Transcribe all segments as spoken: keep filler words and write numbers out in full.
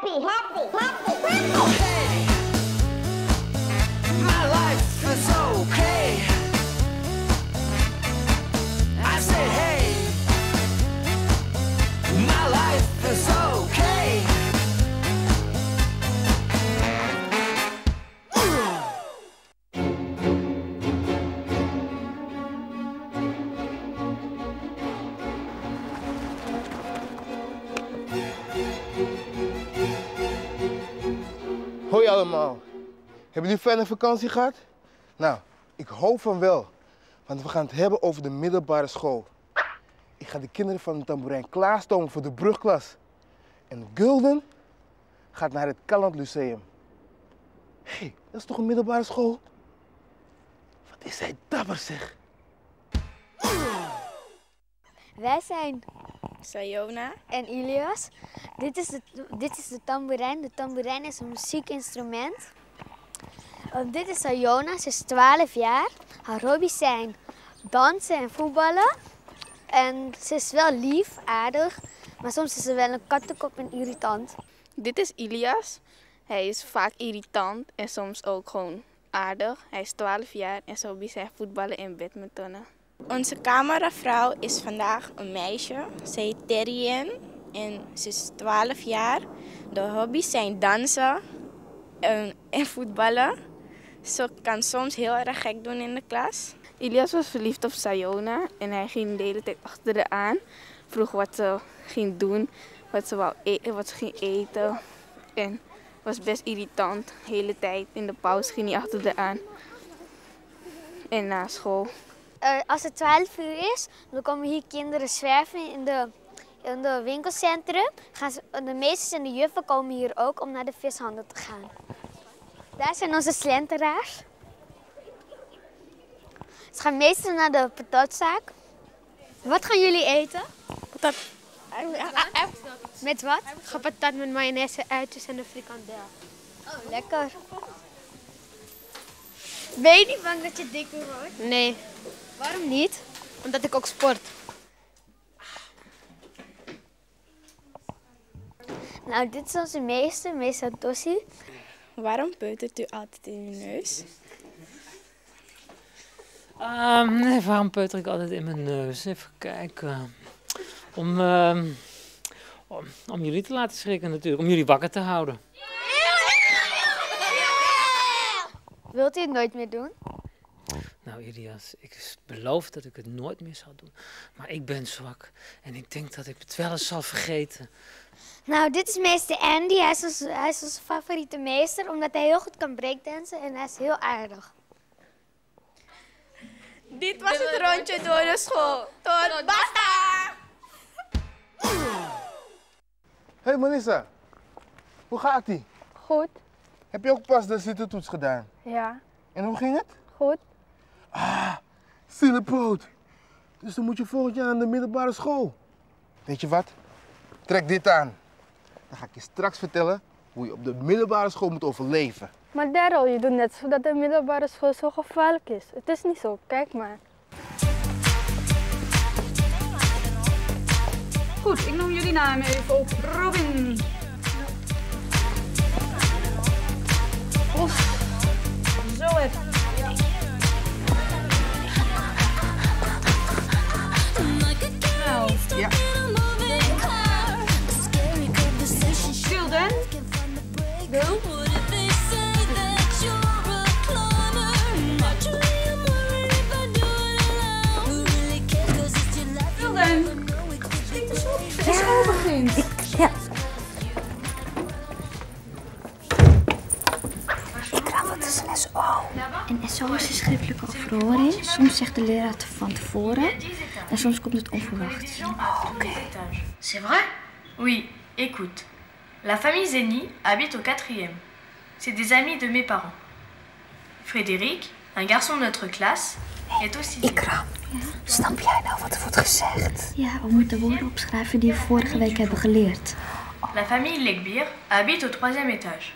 happy, happy, happy, happy. Hey, my life is okay. I say hey, my life is okay. Hoi allemaal. Hebben jullie fijne vakantie gehad? Nou, ik hoop van wel. Want we gaan het hebben over de middelbare school. Ik ga de kinderen van de Tamboerijn klaarstomen voor de brugklas. En Gulden gaat naar het Kalland Lyceum. Hé, hey, dat is toch een middelbare school? Wat is hij dapper zeg. Wij zijn Sayona en Ilias. Dit is, de, dit is de tamboerijn. De tamboerijn is een muziekinstrument. Uh, dit is Sayona, ze is twaalf jaar. Haar hobby's zijn dansen en voetballen. En ze is wel lief, aardig, maar soms is ze wel een kattenkop en irritant. Dit is Ilias. Hij is vaak irritant en soms ook gewoon aardig. Hij is twaalf jaar en zijn hobby's zijn voetballen en badmintonnen. Onze cameravrouw is vandaag een meisje. Ze heet Terrien en ze is twaalf jaar. De hobby's zijn dansen en, en voetballen. Ze kan soms heel erg gek doen in de klas. Ilias was verliefd op Sayona en hij ging de hele tijd achter haar aan. Vroeg wat ze ging doen, wat ze, wou eten, wat ze ging eten. En was best irritant. De hele tijd in de pauze ging hij achter haar aan. En na school. Uh, als het twaalf uur is, dan komen hier kinderen zwerven in de, in de winkelcentrum. Gaan ze, de meesters en de juffen komen hier ook om naar de vishandel te gaan. Daar zijn onze slenteraars. Ze gaan meestal naar de patatzaak. Wat gaan jullie eten? Patat. Met wat? Ik ga patat met mayonaise, uitjes en een frikandel. Oh, lekker. Ben je niet bang dat je dikker wordt? Nee, Waarom niet? omdat ik ook sport. Nou, dit is onze meester, meester Tossi. Waarom peutert u altijd in uw neus? Um, nee, waarom peuter ik altijd in mijn neus? Even kijken. Om, uh, om, om jullie te laten schrikken natuurlijk, om jullie wakker te houden. Wilt u het nooit meer doen? Nou Ilias, ik beloof dat ik het nooit meer zal doen. Maar ik ben zwak en ik denk dat ik het wel eens zal vergeten. Nou, dit is meester Andy. Hij is, onze, hij is onze favoriete meester, omdat hij heel goed kan breakdansen en hij is heel aardig. Dit was het rondje door de school. Tot basta! Hey Melissa, hoe gaat ie? Goed, Heb je ook pas de zittentoets gedaan? ja, En hoe ging het? goed. Ah, zielepoot. Dus dan moet je volgend jaar aan de middelbare school. Weet je wat? Trek dit aan. Dan ga ik je straks vertellen hoe je op de middelbare school moet overleven. Maar Daryl, je doet net zo dat de middelbare school zo gevaarlijk is. Het is niet zo, kijk maar. Goed, ik noem jullie namen even op. Robin. Os. Zo even. Nou. Ja. Gulden. Wil. Gulden. De school begint. Ja. Ik raad wat is een S O. Een S O is een schriftelijke overhoring. Soms zegt de leraar het van tevoren en soms komt het onverwachts. Oh, oké. Okay. C'est vrai? Oui, écoute. La famille Zeni habite au quatrième. C'est des amis de mes parents. Frédéric, un garçon de notre classe, est aussi... Ikra, snap jij nou wat er wordt gezegd? Ja, we moeten woorden opschrijven die we vorige week hebben geleerd. La famille Lekbir habite au troisième étage.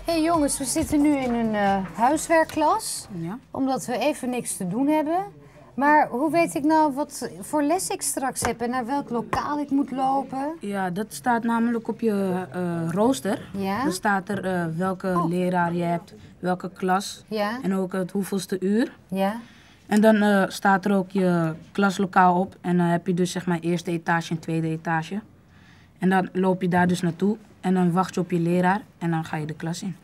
Hé hey jongens, we zitten nu in een uh, huiswerkklas. Ja. Omdat we even niks te doen hebben. Maar hoe weet ik nou wat voor les ik straks heb en naar welk lokaal ik moet lopen? Ja, dat staat namelijk op je uh, rooster. Ja? Dan staat er uh, welke oh. leraar je hebt, welke klas ja? en ook het hoeveelste uur. Ja? En dan uh, staat er ook je klaslokaal op en dan heb je dus zeg maar eerste etage en tweede etage. En dan loop je daar dus naartoe en dan wacht je op je leraar en dan ga je de klas in.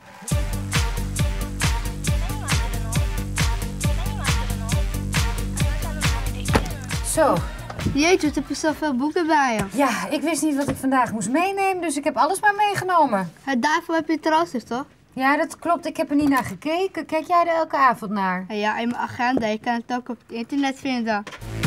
Zo. Jeetje, wat heb je zoveel boeken bij je? Ja, ik wist niet wat ik vandaag moest meenemen, dus ik heb alles maar meegenomen. Ja, daarvoor heb je troosters, toch? Ja, dat klopt. Ik heb er niet naar gekeken. Kijk jij er elke avond naar? Ja, in mijn agenda. Je kan het ook op het internet vinden.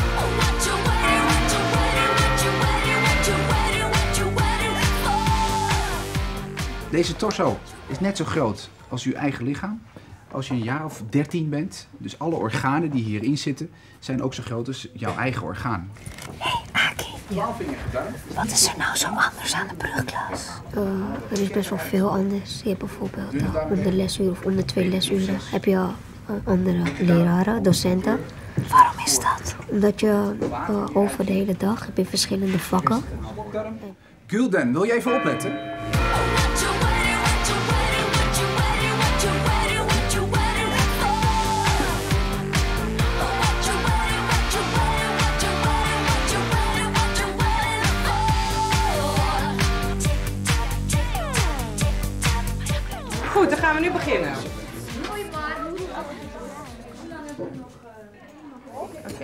Deze torso is net zo groot als uw eigen lichaam. Als je een jaar of dertien bent, dus alle organen die hierin zitten, zijn ook zo groot als jouw eigen orgaan. Hé, hey, Aki. Ja. Wat is er nou zo anders aan de brugklas? Uh, er is best wel veel anders. Je hebt bijvoorbeeld uh, om de lesuren of om de twee lesuren heb je uh, andere leraren, docenten. Waarom is dat? Omdat je uh, over de hele dag heb je verschillende vakken. Gulden, wil je even opletten? Goed, dan gaan we nu beginnen. Oké.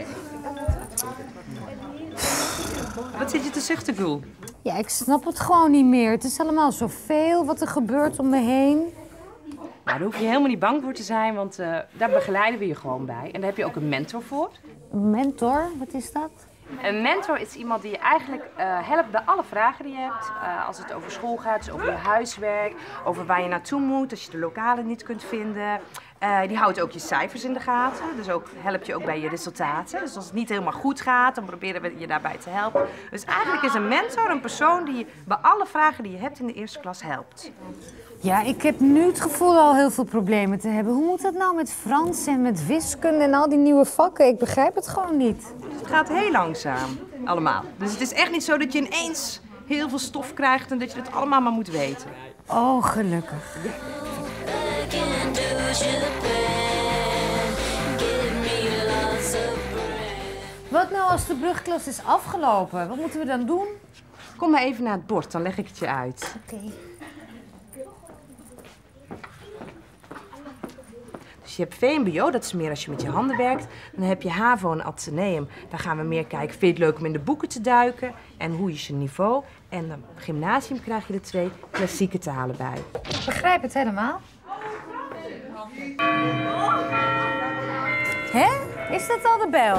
Wat zit je te zuchten, Gul? Ja, ik snap het gewoon niet meer. Het is allemaal zoveel wat er gebeurt om me heen. Nou, daar hoef je helemaal niet bang voor te zijn, want uh, daar begeleiden we je gewoon bij. En daar heb je ook een mentor voor. Een mentor? Wat is dat? Een mentor is iemand die je eigenlijk uh, helpt bij alle vragen die je hebt. Uh, als het over school gaat, dus over je huiswerk, over waar je naartoe moet, als je de lokalen niet kunt vinden. Uh, die houdt ook je cijfers in de gaten, dus ook, helpt je ook bij je resultaten. Dus als het niet helemaal goed gaat, dan proberen we je daarbij te helpen. Dus eigenlijk is een mentor een persoon die je bij alle vragen die je hebt in de eerste klas helpt. Ja, ik heb nu het gevoel al heel veel problemen te hebben. Hoe moet dat nou met Frans en met wiskunde en al die nieuwe vakken? Ik begrijp het gewoon niet. Dus het gaat heel langzaam, allemaal. Dus het is echt niet zo dat je ineens heel veel stof krijgt en dat je het allemaal maar moet weten. Oh, gelukkig. Wat nou als de brugklas is afgelopen? Wat moeten we dan doen? Kom maar even naar het bord, dan leg ik het je uit. Oké. Okay. Dus je hebt V M B O, dat is meer als je met je handen werkt. Dan heb je HAVO en Atheneum. Daar gaan we meer kijken, vind je het leuk om in de boeken te duiken? En hoe is je niveau? En dan gymnasium krijg je er twee klassieke talen bij. Ik begrijp het helemaal. Hè? Is dat al de bel?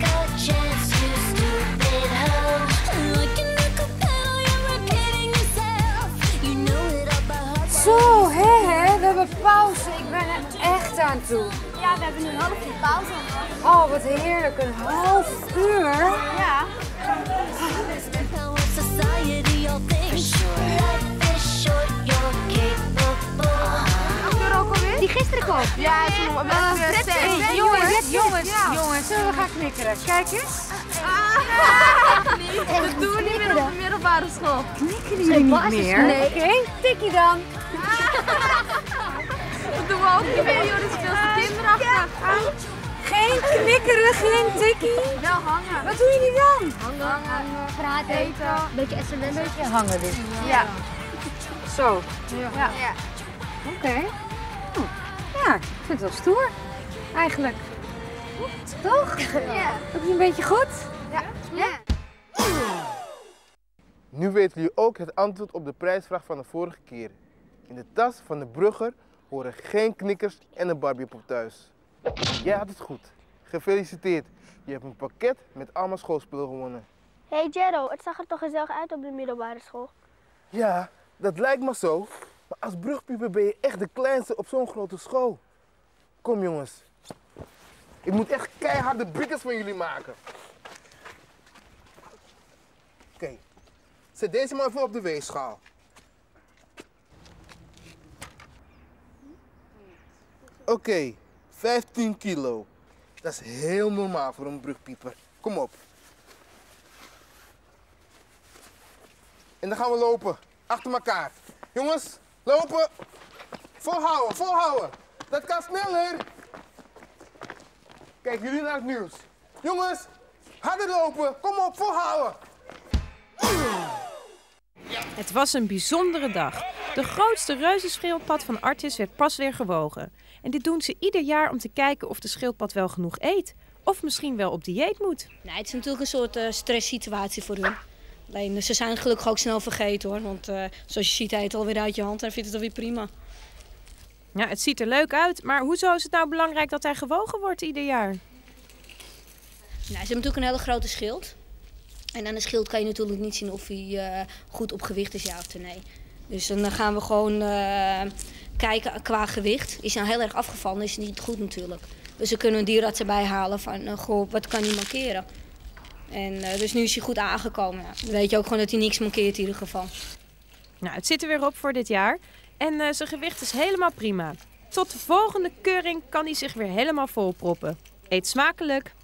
Zo, hè, hè? We hebben pauze. Ik ben er echt aan toe. Ja, we hebben nu een half uur pauze. Oh, wat heerlijk. Een half uur? Ja. Die gisteren kwam. Ja, is nog wel een hey, jongens, jongens, ja. jongens. Zullen we gaan knikkeren? Kijk eens. Ah, dat doen we niet meer op de middelbare school. Knikkeren jullie niet meer? Nee. Oké, okay. Tikkie dan. Dat doen we ook niet meer, joh. Dat is veel te kinderachtig. Geen knikkeren, geen tikkie. Wel hangen. Wat doen jullie dan? Hangen, hangen, praten, eten. Een beetje S M S. Een beetje hangen dus. Ja. Zo. Ja. ja. ja. Oké. Okay. Oh. Ja, ik vind het wel stoer. Eigenlijk. Toch? Ja. Ook een beetje goed? Ja. Ja. Nu weten jullie ook het antwoord op de prijsvraag van de vorige keer. In de tas van de brugger horen geen knikkers en een Barbiepop thuis. Jij had het goed. Gefeliciteerd. Je hebt een pakket met allemaal schoolspullen gewonnen. Hé hey Jero, het zag er toch gezellig uit op de middelbare school? Ja, dat lijkt me zo. Maar als brugpieper ben je echt de kleinste op zo'n grote school. Kom jongens. Ik moet echt keiharde bikkers van jullie maken. Oké, okay. Zet deze maar even op de weegschaal. Oké, okay, vijftien kilo. Dat is heel normaal voor een brugpieper. Kom op. En dan gaan we lopen. Achter elkaar. Jongens, lopen. Volhouden, volhouden. Dat kan sneller. Kijk, jullie naar het nieuws. Jongens, harder lopen. Kom op, volhouden. Het was een bijzondere dag. De grootste reuzenschildpad van Artis werd pas weer gewogen. En dit doen ze ieder jaar om te kijken of de schildpad wel genoeg eet. Of misschien wel op dieet moet. Nee, het is natuurlijk een soort uh, stresssituatie voor hun. Alleen, ze zijn gelukkig ook snel vergeten hoor. Want uh, zoals je ziet, hij het alweer uit je hand en vindt het alweer prima. Ja, het ziet er leuk uit, maar hoezo is het nou belangrijk dat hij gewogen wordt ieder jaar? Nou, ze hebben natuurlijk een hele grote schild. En aan de schild kan je natuurlijk niet zien of hij uh, goed op gewicht is, ja of nee. Dus dan gaan we gewoon uh, kijken qua gewicht. Is hij nou heel erg afgevallen, is het niet goed natuurlijk. Dus we kunnen een dierenarts erbij halen van, uh, goh, wat kan hij mankeren? En uh, dus nu is hij goed aangekomen. Ja. Dan weet je ook gewoon dat hij niks mankeert in ieder geval. Nou, het zit er weer op voor dit jaar. En uh, zijn gewicht is helemaal prima. Tot de volgende keuring kan hij zich weer helemaal volproppen. Eet smakelijk!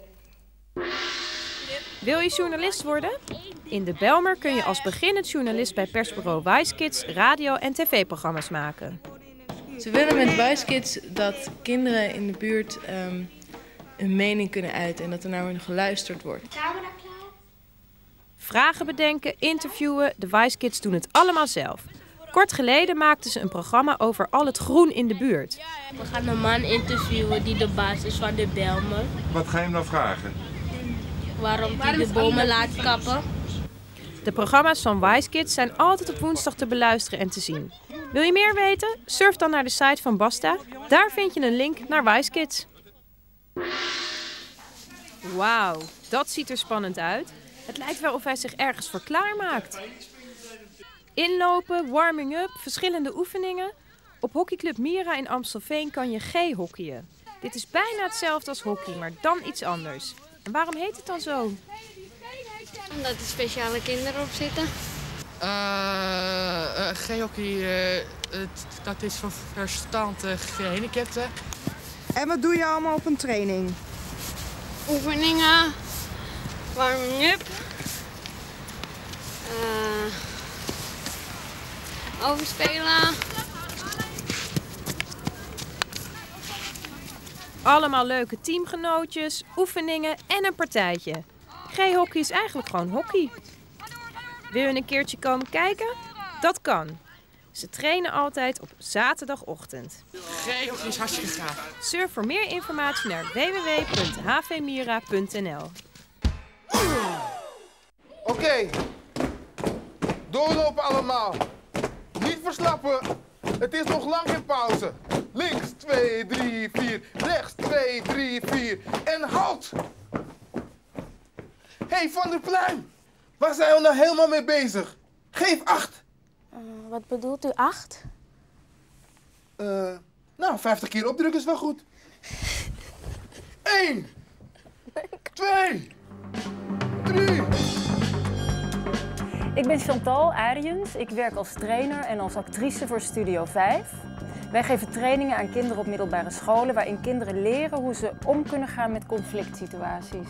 Wil je journalist worden? In de Bijlmer kun je als beginnend journalist bij persbureau Wise Kids radio- en tv-programma's maken. Ze willen met Wise Kids dat kinderen in de buurt um, hun mening kunnen uiten en dat er naar hen geluisterd wordt. Vragen bedenken, interviewen, de Wise Kids doen het allemaal zelf. Kort geleden maakten ze een programma over al het groen in de buurt. We gaan een man interviewen die de baas is van de Bijlmer. Wat ga je hem nou vragen? Waarom hij de bomen laat kappen. De programma's van Wise Kids zijn altijd op woensdag te beluisteren en te zien. Wil je meer weten? Surf dan naar de site van Basta. Daar vind je een link naar Wise Kids. Wauw, dat ziet er spannend uit. Het lijkt wel of hij zich ergens voor klaarmaakt. Inlopen, warming-up, verschillende oefeningen. Op hockeyclub Mira in Amstelveen kan je G-hockeyen. Dit is bijna hetzelfde als hockey, maar dan iets anders. En waarom heet het dan zo? Omdat er speciale kinderen op zitten. Uh, uh, G-hockey, uh, dat is voor verstand uh, gehandicapten. En wat doe je allemaal op een training? Oefeningen, warming-up, uh, overspelen. Allemaal leuke teamgenootjes, oefeningen en een partijtje. G-hockey is eigenlijk gewoon hockey. Wil je een keertje komen kijken? Dat kan. Ze trainen altijd op zaterdagochtend. G-hockey is hartstikke gaaf. Surf voor meer informatie naar w w w punt h v mira punt n l. Oké, okay. Doorlopen allemaal. Niet verslappen. Het is nog lang geen pauze. Links, twee, drie, vier. Rechts, twee, drie, vier. En halt! Hé, hey, Van der Pluim. Waar zijn we nou helemaal mee bezig? Geef acht. Uh, wat bedoelt u, acht? Uh, nou, vijftig keer opdrukken is wel goed. Eén. Twee. Drie. Ik ben Chantal Ariens. Ik werk als trainer en als actrice voor Studio vijf. Wij geven trainingen aan kinderen op middelbare scholen waarin kinderen leren hoe ze om kunnen gaan met conflict situaties.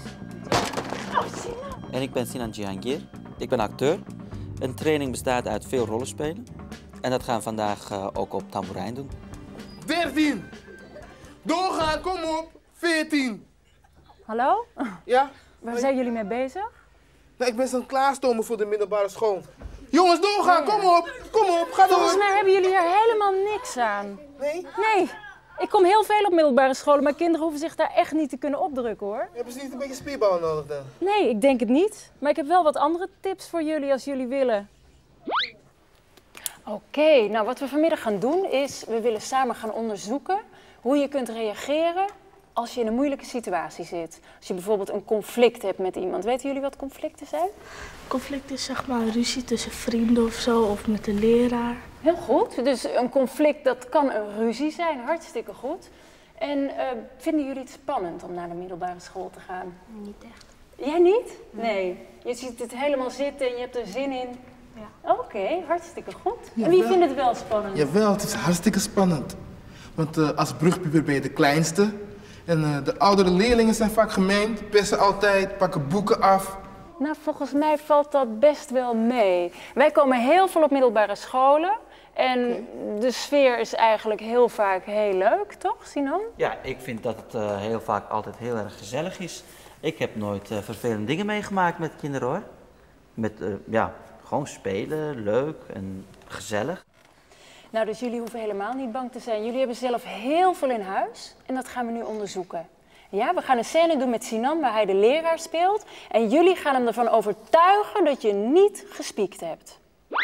En ik ben Sinan Jihangir. Ik ben acteur. Een training bestaat uit veel rollenspelen. En dat gaan we vandaag uh, ook op tamboerijn doen. dertien. Doorgaan, kom op. veertien. Hallo? Ja? Waar zijn jullie mee bezig? Nou, ik ben zo'n klaarstomen voor de middelbare school. Jongens, doorgaan, kom op. Kom op, ga door. Volgens mij hebben jullie hier helemaal niks aan. Nee? Nee. Ik kom heel veel op middelbare scholen, maar kinderen hoeven zich daar echt niet te kunnen opdrukken, hoor. Hebben ze niet een beetje spierbouw nodig dan? Nee, ik denk het niet. Maar ik heb wel wat andere tips voor jullie als jullie willen. Oké, okay, nou wat we vanmiddag gaan doen is, we willen samen gaan onderzoeken hoe je kunt reageren als je in een moeilijke situatie zit. Als je bijvoorbeeld een conflict hebt met iemand. Weten jullie wat conflicten zijn? Conflict is zeg maar ruzie tussen vrienden of zo, of met de leraar. Heel goed. Dus een conflict, dat kan een ruzie zijn. Hartstikke goed. En uh, vinden jullie het spannend om naar de middelbare school te gaan? Niet echt. Jij niet? Nee. Je ziet het helemaal zitten en je hebt er zin in. Ja. Oké, okay, hartstikke goed. Jawel. En wie vindt het wel spannend? Jawel, het is hartstikke spannend. Want uh, als brugpuber ben je de kleinste. En uh, de oudere leerlingen zijn vaak gemeen, pesten altijd, pakken boeken af. Nou, volgens mij valt dat best wel mee. Wij komen heel veel op middelbare scholen. En okay. de sfeer is eigenlijk heel vaak heel leuk, toch, Sinan? Ja, ik vind dat het uh, heel vaak altijd heel erg gezellig is. Ik heb nooit uh, vervelende dingen meegemaakt met kinderen, hoor. Met, uh, ja, gewoon spelen, leuk en gezellig. Nou, dus jullie hoeven helemaal niet bang te zijn. Jullie hebben zelf heel veel in huis en dat gaan we nu onderzoeken. Ja, we gaan een scène doen met Sinan waar hij de leraar speelt. En jullie gaan hem ervan overtuigen dat je niet gespiekt hebt.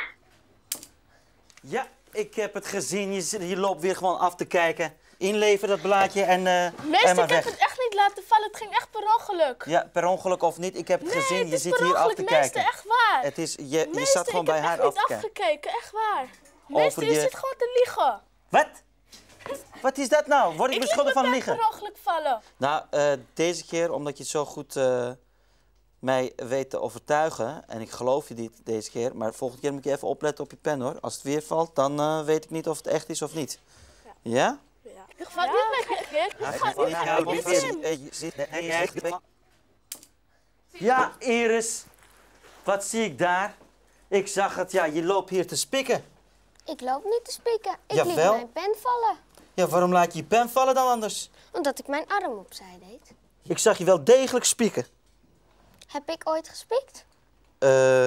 Ja, ik heb het gezien. Je, je loopt weer gewoon af te kijken. Inleveren dat blaadje en, uh, Meester, en maar ik weg. heb het echt niet laten vallen. Het ging echt per ongeluk. Ja, per ongeluk of niet. Ik heb het nee, gezien. Het je is zit per hier ongeluk, af te meester, kijken. Echt waar. Het is, je, meester, je zat gewoon bij haar af te kijken. Ik heb echt niet afgekeken. Echt waar. Meester, je... je zit gewoon te liegen. Wat? Wat is dat nou? Word ik, ik beschuldigd van liegen? Ik liet me per ongeluk vallen. Nou, uh, deze keer, omdat je zo goed uh, mij weet te overtuigen, en ik geloof je niet deze keer, maar volgende keer moet je even opletten op je pen, hoor. Als het weer valt, dan uh, weet ik niet of het echt is of niet. Ja? Ja? Ja. Ik ga niet met je. Ik ga niet met je. Ja, Iris. Wat zie ik daar? Ik zag het, ja, je loopt hier te spikken. Ik loop niet te spikken. Ik Jawel. liet mijn pen vallen. Ja, waarom laat je je pen vallen dan anders? Omdat ik mijn arm opzij deed. Ik zag je wel degelijk spieken. Heb ik ooit gespikt? Eh...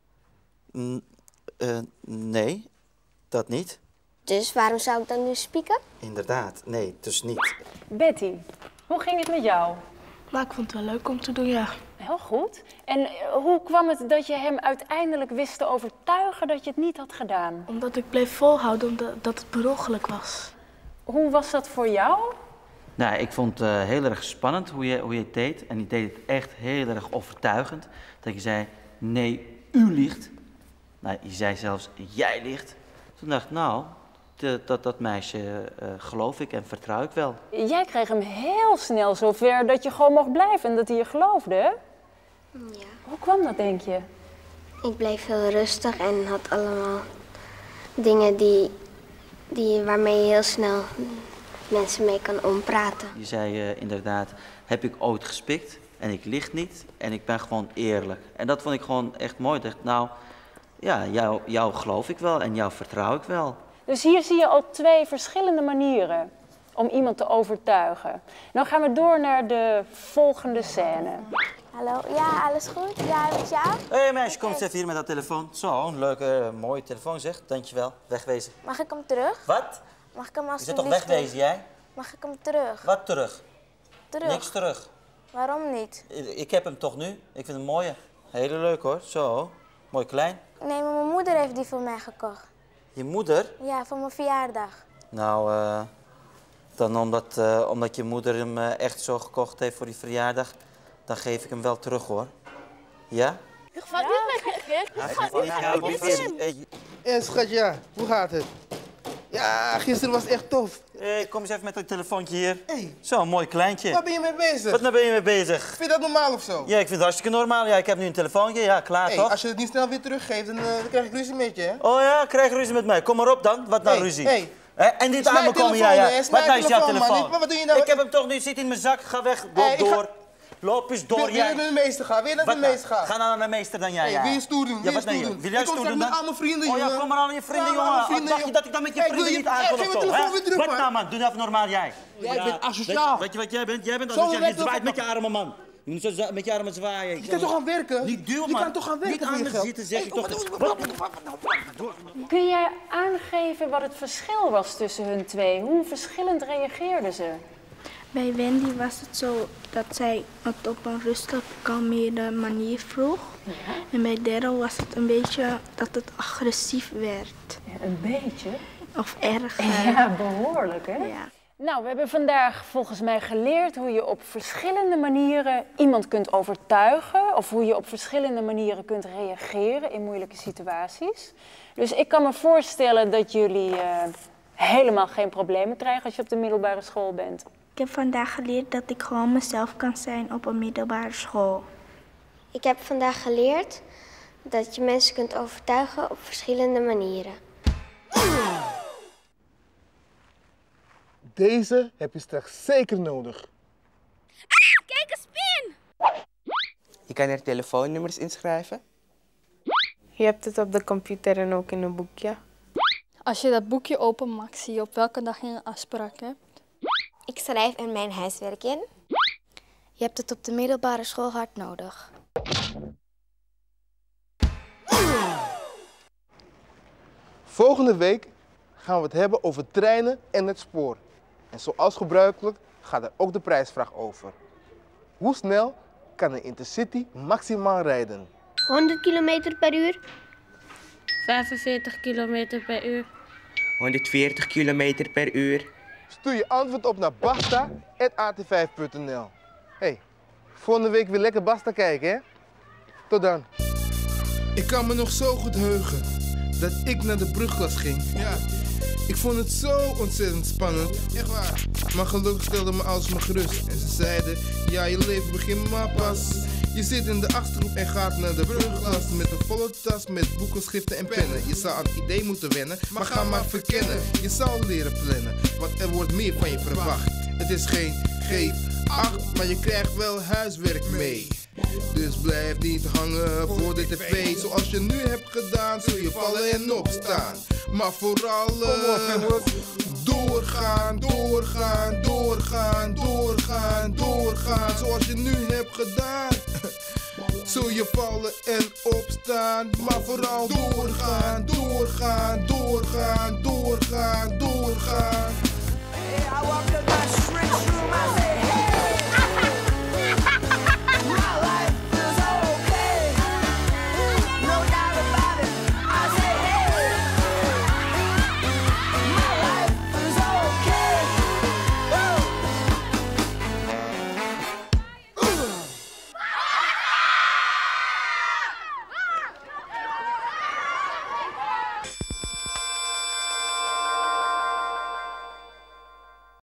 Uh, uh, nee, dat niet. Dus waarom zou ik dan nu spieken? Inderdaad, nee, dus niet. Betty, hoe ging het met jou? Nou, ik vond het wel leuk om te doen, ja. Heel goed. En uh, hoe kwam het dat je hem uiteindelijk wist te overtuigen dat je het niet had gedaan? Omdat ik bleef volhouden omdat dat het per ongeluk was. Hoe was dat voor jou? Nou, ik vond het uh, heel erg spannend hoe je, hoe je het deed. En je deed het echt heel erg overtuigend. Dat je zei, nee, u liegt. Nou, je zei zelfs, jij liegt. Toen dacht ik, nou, de, dat, dat meisje uh, geloof ik en vertrouw ik wel. Jij kreeg hem heel snel zover dat je gewoon mocht blijven en dat hij je geloofde, hè? Ja. Hoe kwam dat, denk je? Ik bleef heel rustig en had allemaal dingen die, die, waarmee je heel snel mensen mee kan ompraten. Je zei uh, inderdaad, heb ik ooit gespikt en ik lieg niet en ik ben gewoon eerlijk. En dat vond ik gewoon echt mooi. Ik dacht, nou, ja, jou, jou geloof ik wel en jou vertrouw ik wel. Dus hier zie je al twee verschillende manieren om iemand te overtuigen. Nou gaan we door naar de volgende scène. Hallo, ja, alles goed? Ja, met jou? Hé hey, meisje, kom eens even hier met dat telefoon. Zo, een leuke, mooie telefoon zeg. Dankjewel, wegwezen. Mag ik hem terug? Wat? Mag ik hem alsjeblieft Je zit toch wegwezen, jij? Mag ik hem terug? Wat terug? Terug. Niks terug. Waarom niet? Ik heb hem toch nu. Ik vind hem mooie. Hele leuk hoor, zo. Mooi klein. Nee, maar mijn moeder heeft die voor mij gekocht. Je moeder? Ja, voor mijn verjaardag. Nou, uh, dan omdat, uh, omdat je moeder hem uh, echt zo gekocht heeft voor die verjaardag, dan geef ik hem wel terug hoor. Ja? Ik ga niet met je. Ik ga niet met je. En schat, ja, hoe gaat het? Ja, gisteren was echt tof. Hé, hey, kom eens even met dat telefoontje hier. Hey. Zo, een mooi kleintje. Waar ben je mee bezig? Wat nou ben je mee bezig? Vind je dat normaal of zo? Ja, ik vind het hartstikke normaal. Ja, ik heb nu een telefoontje. Ja, klaar hey, toch? Als je het niet snel weer teruggeeft, dan, uh, dan krijg ik ruzie met je, hè? Oh ja, krijg ruzie met mij. Kom maar op dan. Wat nou hey, ruzie? Hey. He? En dit aan me komen, ja, ja. Wat nou is jouw telefoon? Man. Wat doe je nou? Ik heb hem toch nu, zit in mijn zak. Ga weg, loop hey, door. Ga... Loop eens door, wil, jij. Wil je naar de meester gaan? Wil je naar de meester gaan? Ga naar de meester dan jij, hey, ja. Wil je stoer doen? Ja, wil je stoer doen? Wil jij stoer doen dan? met al mijn vrienden, oh, jongen. ja, kom maar al je vrienden, ja, jongen. Vrienden, dacht je dat ik dan met je hey, vrienden je, niet aankom hey, of zo, hè? Terug, wat man. nou, man? Doe even normaal, jij. Jij bent asociaal. Weet je wat jij bent? Jij bent asociaal. Je zwaait met je armen, man. Je moet zo met je armen zwaaien. Je kan toch gaan werken? Niet duw, man. Je kan toch gaan werken Niet aan me zitten, zeg ik toch. Kun jij aangeven wat het verschil was tussen hun twee? Hoe verschillend reageerden ze? Bij Wendy was het zo dat zij het op een rustig, kalmere manier vroeg. Ja. En bij Daryl was het een beetje dat het agressief werd. Ja, een beetje? Of erger. Ja, behoorlijk, hè? Ja. Nou, we hebben vandaag volgens mij geleerd hoe je op verschillende manieren iemand kunt overtuigen. Of hoe je op verschillende manieren kunt reageren in moeilijke situaties. Dus ik kan me voorstellen dat jullie uh, helemaal geen problemen krijgen als je op de middelbare school bent. Ik heb vandaag geleerd dat ik gewoon mezelf kan zijn op een middelbare school. Ik heb vandaag geleerd dat je mensen kunt overtuigen op verschillende manieren. Deze heb je straks zeker nodig. Ah, kijk, een spin! Je kan er telefoonnummers inschrijven. Je hebt het op de computer en ook in een boekje. Als je dat boekje openmaakt, zie je op welke dag je een afspraak hebt. Ik schrijf er mijn huiswerk in. Je hebt het op de middelbare school hard nodig. Volgende week gaan we het hebben over treinen en het spoor. En zoals gebruikelijk gaat er ook de prijsvraag over. Hoe snel kan een intercity maximaal rijden? honderd kilometer per uur. vijfenveertig kilometer per uur. honderdveertig kilometer per uur. Stuur je antwoord op naar basta apenstaartje a t vijf punt n l. Hey, volgende week weer lekker Basta kijken, hè? Tot dan. Ik kan me nog zo goed heugen dat ik naar de brugklas ging. Ja, ik vond het zo ontzettend spannend. Echt waar. Maar gelukkig stelden mijn ouders me gerust. En ze zeiden, ja, je leven begint maar pas. Je zit in de achtergroep en gaat naar de brugklas met een volle tas met boeken, schriften en pennen. Je zou aan het idee moeten wennen, maar ga maar verkennen. Je zal leren plannen, want er wordt meer van je verwacht. Het is geen geef acht, maar je krijgt wel huiswerk mee. Dus blijf niet hangen voor de tv. Zoals je nu hebt gedaan, zul je vallen en opstaan. Maar vooral uh, doorgaan, doorgaan, doorgaan, doorgaan, doorgaan. Zoals je nu hebt gedaan. Zul je vallen en opstaan. Maar vooral doorgaan, doorgaan, doorgaan, doorgaan, doorgaan.